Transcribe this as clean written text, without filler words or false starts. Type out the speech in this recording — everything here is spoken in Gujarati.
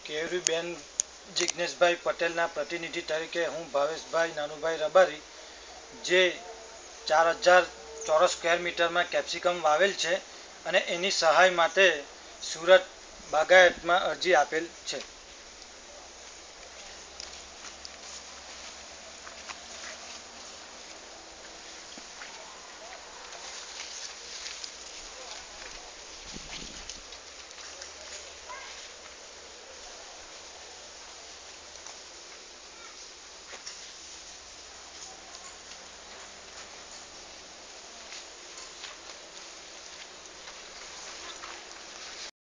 કેયુરીબેન જિજ્ઞેશભાઈ પટેલના પ્રતિનિધિ તરીકે હું ભાવેશભાઈ નાનુભાઈ રબારી, જે 4000 ચોરસ સ્ક્વેર મીટરમાં કેપ્સિકમ વાવેલ છે અને એની સહાય માટે સુરત બાગાયતમાં અરજી આપેલ છે.